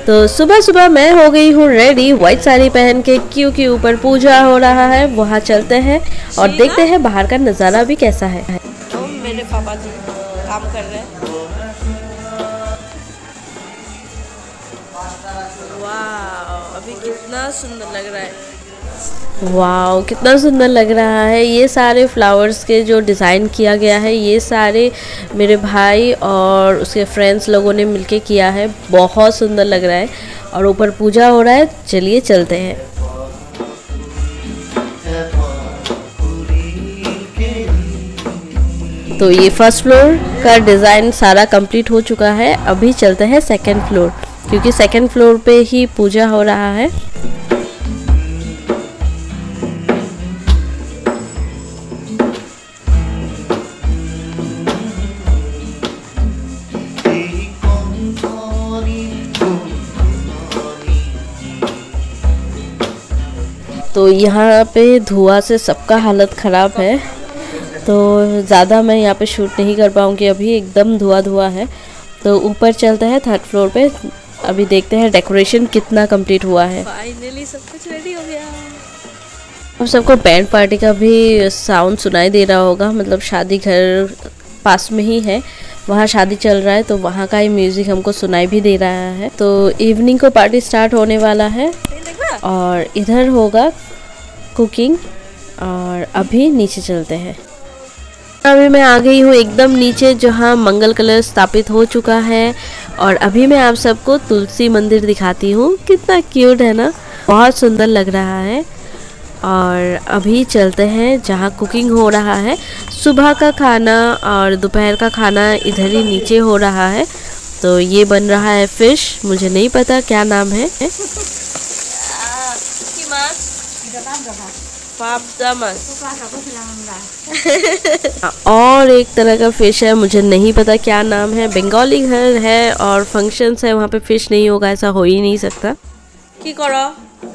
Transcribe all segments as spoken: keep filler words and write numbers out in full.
तो सुबह सुबह मैं हो गई हूँ रेडी व्हाइट साड़ी पहन के, क्योंकि ऊपर पूजा हो रहा है। वहाँ चलते हैं और देखते हैं बाहर का नज़ारा भी कैसा है। तो मेरे पापा जी काम कर रहे हैं। वाह, अभी कितना सुंदर लग रहा है। वाओ, कितना सुंदर लग रहा है। ये सारे फ्लावर्स के जो डिज़ाइन किया गया है, ये सारे मेरे भाई और उसके फ्रेंड्स लोगों ने मिलके किया है। बहुत सुंदर लग रहा है और ऊपर पूजा हो रहा है। चलिए चलते हैं। तो ये फर्स्ट फ्लोर का डिज़ाइन सारा कंप्लीट हो चुका है। अभी चलते हैं सेकंड फ्लोर, क्योंकि सेकंड फ्लोर पे ही पूजा हो रहा है। तो यहाँ पे धुआं से सबका हालत ख़राब है, तो ज़्यादा मैं यहाँ पे शूट नहीं कर पाऊँगी। अभी एकदम धुआं धुआं है। तो ऊपर चलते हैं थर्ड फ्लोर पे। अभी देखते हैं डेकोरेशन कितना कंप्लीट हुआ है। फाइनली सब कुछ रेडी हो गया। अब सबको बैंड पार्टी का भी साउंड सुनाई दे रहा होगा, मतलब शादी घर पास में ही है, वहाँ शादी चल रहा है, तो वहाँ का ही म्यूज़िक हमको सुनाई भी दे रहा है। तो इवनिंग को पार्टी स्टार्ट होने वाला है और इधर होगा कुकिंग। और अभी नीचे चलते हैं। अभी मैं आ गई हूँ एकदम नीचे, जहाँ मंगल कलश स्थापित हो चुका है। और अभी मैं आप सबको तुलसी मंदिर दिखाती हूँ। कितना क्यूट है ना, बहुत सुंदर लग रहा है। और अभी चलते हैं जहाँ कुकिंग हो रहा है। सुबह का खाना और दोपहर का खाना इधर ही नीचे हो रहा है। तो ये बन रहा है फिश, मुझे नहीं पता क्या नाम है। और एक तरह का फिश है, मुझे नहीं पता क्या नाम है। बंगाली घर है और फंक्शंस है, वहाँ पे फिश नहीं होगा, ऐसा हो ही नहीं सकता। की करो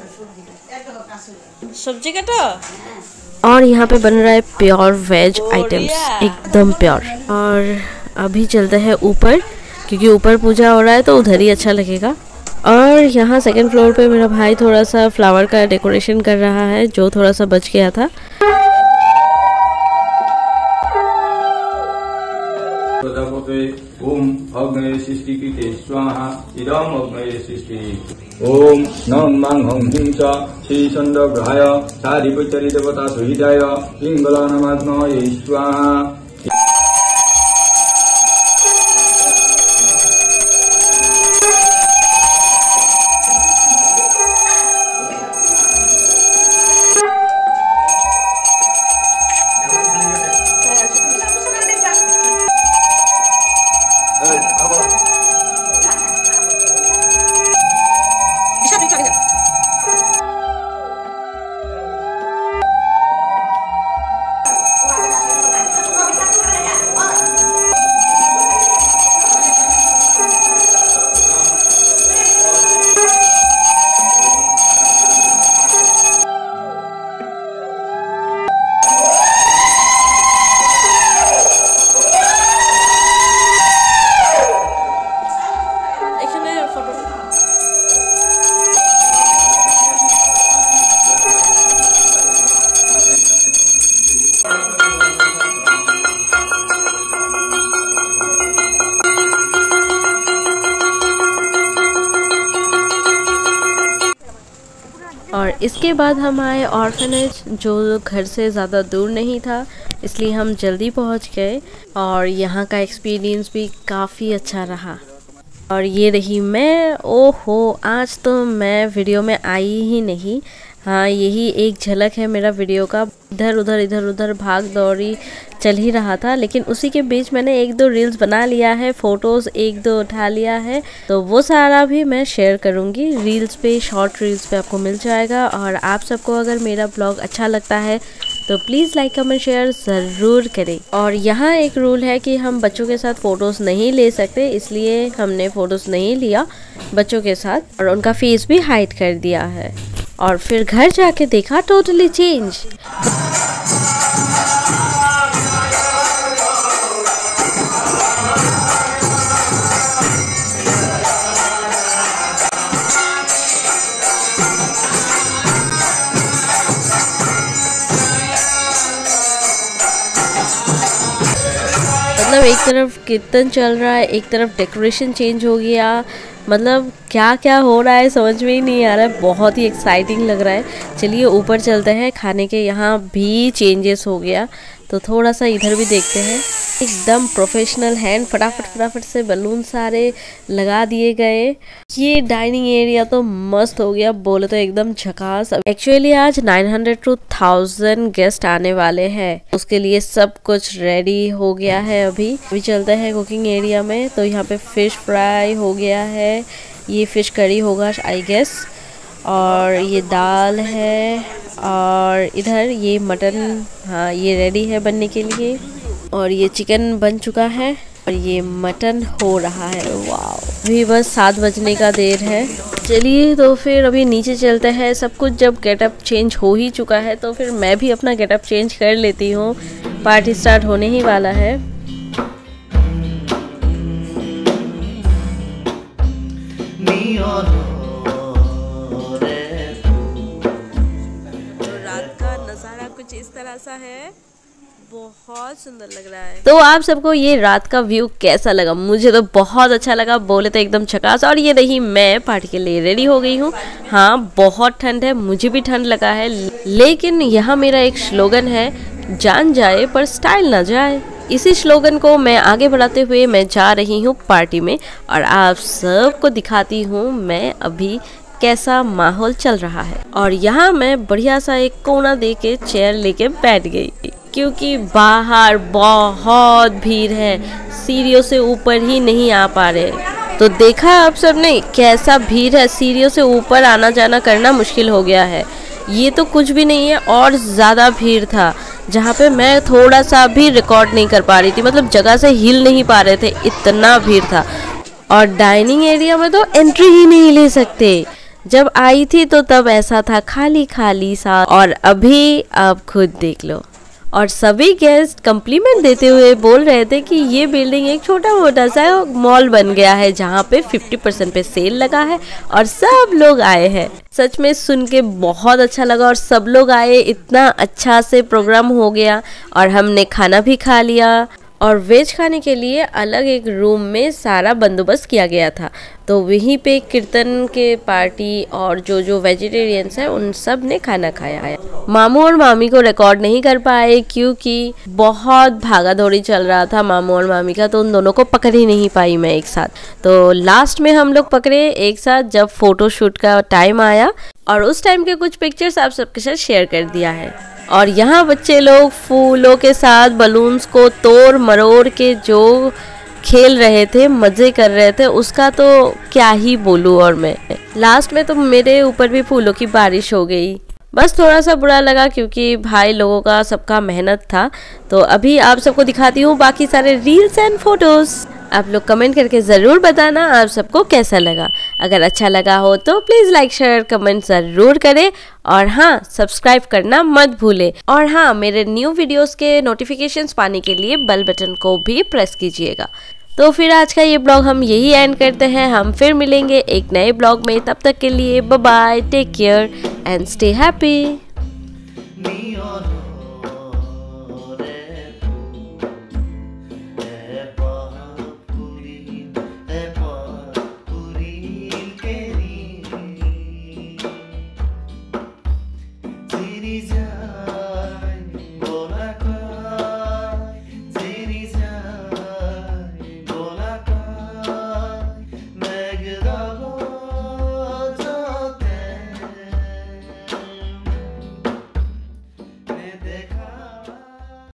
सब्जी काटो। और यहाँ पे बन रहा है प्योर वेज आइटम्स, एकदम प्योर। और अभी चलते हैं ऊपर, क्योंकि ऊपर पूजा हो रहा है तो उधर ही अच्छा लगेगा। और यहाँ सेकंड फ्लोर पे मेरा भाई थोड़ा सा फ्लावर का डेकोरेशन कर रहा है, जो थोड़ा सा बच गया था। ओम अग्नये सृष्टि कृते स्वाहा इदम अग्नये सृष्टि। ओम नमः हंस श्री चंद्रग्रहाय साधिपत्यरि देवता सुहिताय पिंगला नमः स्वाहा। और इसके बाद हम आए ऑर्फनेज, जो घर से ज़्यादा दूर नहीं था, इसलिए हम जल्दी पहुंच गए। और यहाँ का एक्सपीरियंस भी काफ़ी अच्छा रहा। और ये रही मैं। ओहो, आज तो मैं वीडियो में आई ही नहीं। हाँ, यही एक झलक है मेरा वीडियो का। इधर उधर इधर उधर भाग दौड़ी चल ही रहा था, लेकिन उसी के बीच मैंने एक दो रील्स बना लिया है, फ़ोटोज़ एक दो उठा लिया है, तो वो सारा भी मैं शेयर करूँगी रील्स पे, शॉर्ट रील्स पे आपको मिल जाएगा। और आप सबको अगर मेरा ब्लॉग अच्छा लगता है तो प्लीज़ लाइक कमेंट शेयर ज़रूर करें। और यहाँ एक रूल है कि हम बच्चों के साथ फ़ोटोज़ नहीं ले सकते, इसलिए हमने फ़ोटोज़ नहीं लिया बच्चों के साथ, और उनका फेस भी हाइड कर दिया है। और फिर घर जाके देखा टोटली चेंज। मतलब एक तरफ कीर्तन चल रहा है, एक तरफ डेकोरेशन चेंज हो गया, मतलब क्या क्या हो रहा है समझ में ही नहीं आ रहा है। बहुत ही एक्साइटिंग लग रहा है। चलिए ऊपर चलते हैं। खाने के यहाँ भी चेंजेस हो गया, तो थोड़ा सा इधर भी देखते हैं। एकदम प्रोफेशनल हैंड, फटाफट फटाफट से बलून सारे लगा दिए गए। ये डाइनिंग एरिया तो मस्त हो गया, बोले तो एकदम झकास। एक्चुअली आज नौ सौ टू थाउज़ेंड गेस्ट आने वाले हैं, उसके लिए सब कुछ रेडी हो गया है। अभी अभी चलते हैं कुकिंग एरिया में। तो यहाँ पे फिश फ्राई हो गया है, ये फिश करी होगा आई गेस, और ये दाल है, और इधर ये मटन, हाँ ये रेडी है बनने के लिए, और ये चिकन बन चुका है, और ये मटन हो रहा है। वाओ, अभी बस सात बजने का देर है। चलिए तो फिर अभी नीचे चलते हैं। सब कुछ जब गेटअप चेंज हो ही चुका है तो फिर मैं भी अपना गेटअप चेंज कर लेती हूँ। पार्टी स्टार्ट होने ही वाला है। रात का नज़ारा कुछ इस तरह सा है, बहुत सुंदर लग रहा है। तो आप सबको ये रात का व्यू कैसा लगा? मुझे तो बहुत अच्छा लगा, बोले तो एकदम झकास। और ये नहीं, मैं पार्टी के लिए रेडी हो गई हूँ। हाँ बहुत ठंड है, मुझे भी ठंड लगा है, लेकिन यहाँ मेरा एक स्लोगन है, जान जाए पर स्टाइल ना जाए। इसी स्लोगन को मैं आगे बढ़ाते हुए मैं जा रही हूँ पार्टी में, और आप सबको दिखाती हूँ मैं अभी कैसा माहौल चल रहा है। और यहाँ मैं बढ़िया सा एक कोना दे के चेयर लेके बैठ गई, क्योंकि बाहर बहुत भीड़ है, सीढ़ियों से ऊपर ही नहीं आ पा रहे। तो देखा आप सबने कैसा भीड़ है, सीढ़ियों से ऊपर आना जाना करना मुश्किल हो गया है। ये तो कुछ भी नहीं है, और ज़्यादा भीड़ था, जहाँ पे मैं थोड़ा सा भी रिकॉर्ड नहीं कर पा रही थी, मतलब जगह से हिल नहीं पा रहे थे, इतना भीड़ था। और डाइनिंग एरिया में तो एंट्री ही नहीं ले सकते। जब आई थी तो तब ऐसा था खाली खाली सा, और अभी आप खुद देख लो। और सभी गेस्ट कम्प्लीमेंट देते हुए बोल रहे थे कि ये बिल्डिंग एक छोटा मोटा सा मॉल बन गया है, जहाँ पे फिफ्टी परसेंट पे सेल लगा है और सब लोग आए हैं। सच में सुन के बहुत अच्छा लगा, और सब लोग आए, इतना अच्छा से प्रोग्राम हो गया, और हमने खाना भी खा लिया। और वेज खाने के लिए अलग एक रूम में सारा बंदोबस्त किया गया था, तो वहीं पे कीर्तन के पार्टी और जो जो वेजिटेरियंस हैं उन सब ने खाना खाया है। मामू और मामी को रिकॉर्ड नहीं कर पाए, क्योंकि बहुत भागा दौड़ी चल रहा था मामू और मामी का, तो उन दोनों को पकड़ ही नहीं पाई मैं एक साथ। तो लास्ट में हम लोग पकड़े एक साथ जब फोटो शूट का टाइम आया, और उस टाइम के कुछ पिक्चर्स आप सबके साथ शेयर कर दिया है। और यहाँ बच्चे लोग फूलों के साथ बलून्स को तोड़ मरोड़ के जो खेल रहे थे, मज़े कर रहे थे, उसका तो क्या ही बोलूँ। और मैं लास्ट में तो मेरे ऊपर भी फूलों की बारिश हो गई। बस थोड़ा सा बुरा लगा, क्योंकि भाई लोगों का सबका मेहनत था। तो अभी आप सबको दिखाती हूँ बाकी सारे रील्स एंड फोटोज़। आप लोग कमेंट करके ज़रूर बताना आप सबको कैसा लगा। अगर अच्छा लगा हो तो प्लीज़ लाइक शेयर कमेंट ज़रूर करें, और हाँ सब्सक्राइब करना मत भूलें। और हाँ, मेरे न्यू वीडियोस के नोटिफिकेशंस पाने के लिए बेल बटन को भी प्रेस कीजिएगा। तो फिर आज का ये ब्लॉग हम यही एंड करते हैं। हम फिर मिलेंगे एक नए ब्लॉग में, तब तक के लिए bye bye, take care and stay happy. जा